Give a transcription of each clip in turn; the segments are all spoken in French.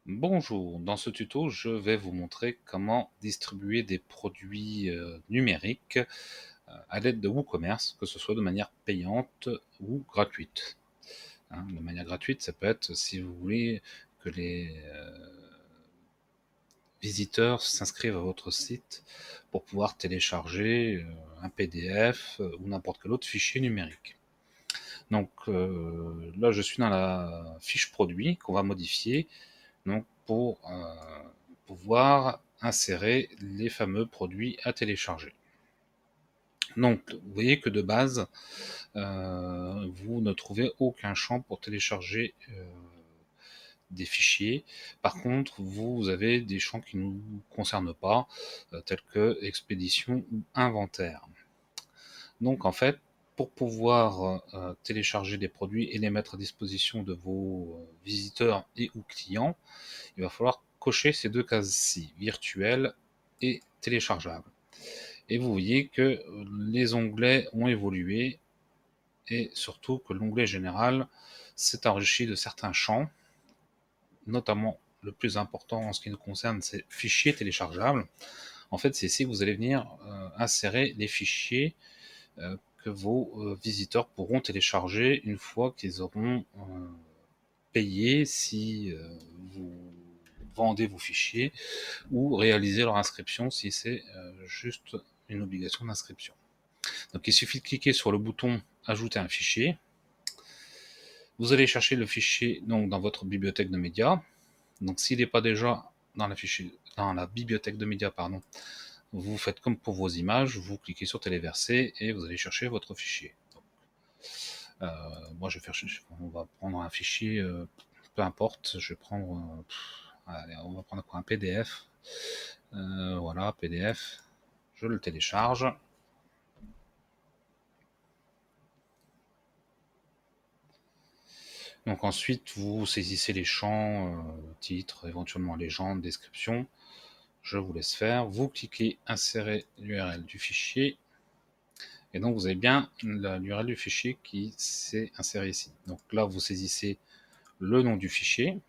Bonjour, dans ce tuto, je vais vous montrer comment distribuer des produits numériques à l'aide de WooCommerce, que ce soit de manière payante ou gratuite. De manière gratuite, ça peut être si vous voulez que les visiteurs s'inscrivent à votre site pour pouvoir télécharger un PDF ou n'importe quel autre fichier numérique. Donc là, je suis dans la fiche produit qu'on va modifier donc pour pouvoir insérer les fameux produits à télécharger. Donc vous voyez que de base, vous ne trouvez aucun champ pour télécharger des fichiers. Par contre, vous avez des champs qui ne nous concernent pas, tels que expédition ou inventaire. Donc en fait, pour pouvoir télécharger des produits et les mettre à disposition de vos visiteurs et ou clients, il va falloir cocher ces deux cases-ci, virtuel et téléchargeable. Et vous voyez que les onglets ont évolué et surtout que l'onglet général s'est enrichi de certains champs, notamment le plus important en ce qui nous concerne, c'est fichiers téléchargeables. En fait, c'est ici que vous allez venir insérer les fichiers que vos visiteurs pourront télécharger une fois qu'ils auront payé, si vous vendez vos fichiers, ou réaliser leur inscription si c'est juste une obligation d'inscription. Donc il suffit de cliquer sur le bouton ajouter un fichier. Vous allez chercher le fichier donc dans votre bibliothèque de médias. Donc s'il n'est pas déjà dans la bibliothèque de médias, pardon, vous faites comme pour vos images, vous cliquez sur téléverser et vous allez chercher votre fichier. Moi je vais faire, on va prendre un fichier, peu importe, je vais prendre, allez, on va prendre quoi, un PDF. Voilà, PDF, je le télécharge. Donc ensuite, vous saisissez les champs, titre, éventuellement légende, description. Je vous laisse faire. Vous cliquez insérer l'URL du fichier. Et donc vous avez bien l'URL du fichier qui s'est inséré ici. Donc là, vous saisissez le nom du fichier.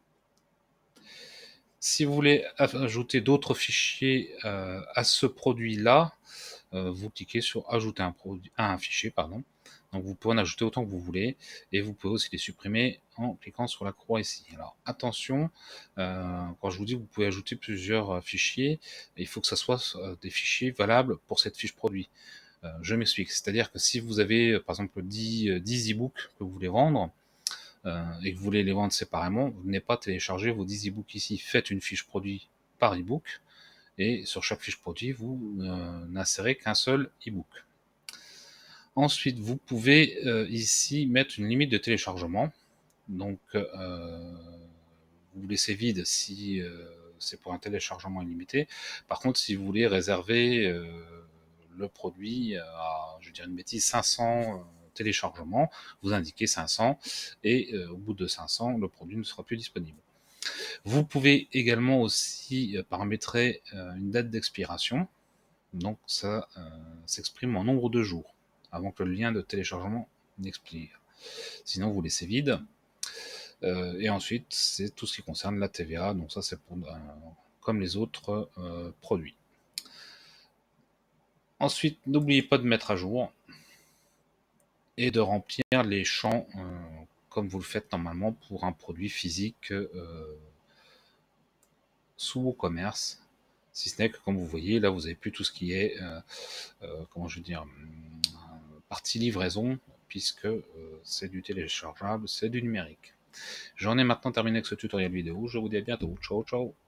Si vous voulez ajouter d'autres fichiers à ce produit-là, vous cliquez sur ajouter un fichier, pardon. Donc vous pouvez en ajouter autant que vous voulez, et vous pouvez aussi les supprimer en cliquant sur la croix ici. Alors attention, quand je vous dis que vous pouvez ajouter plusieurs fichiers, il faut que ce soit des fichiers valables pour cette fiche produit. Je m'explique, c'est-à-dire que si vous avez par exemple 10 e-books que vous voulez vendre, et que vous voulez les vendre séparément, vous n'avez pas télécharger vos 10 e-books ici. Faites une fiche produit par e-book, et sur chaque fiche produit, vous n'insérez qu'un seul e-book. Ensuite, vous pouvez ici mettre une limite de téléchargement. Donc, vous laissez vide si c'est pour un téléchargement illimité. Par contre, si vous voulez réserver le produit à, je dirais une bêtise, 500 téléchargements, vous indiquez 500, et au bout de 500, le produit ne sera plus disponible. Vous pouvez également aussi paramétrer une date d'expiration. Donc ça s'exprime en nombre de jours avant que le lien de téléchargement n'expire. Sinon vous laissez vide. Et ensuite c'est tout ce qui concerne la TVA. Donc ça c'est pour comme les autres produits. Ensuite, n'oubliez pas de mettre à jour et de remplir les champs comme vous le faites normalement pour un produit physique sous WooCommerce. Si ce n'est que, comme vous voyez, là vous avez plus tout ce qui est, comment je veux dire, partie livraison, puisque c'est du téléchargeable, c'est du numérique. J'en ai maintenant terminé avec ce tutoriel vidéo. Je vous dis à bientôt. Ciao, ciao.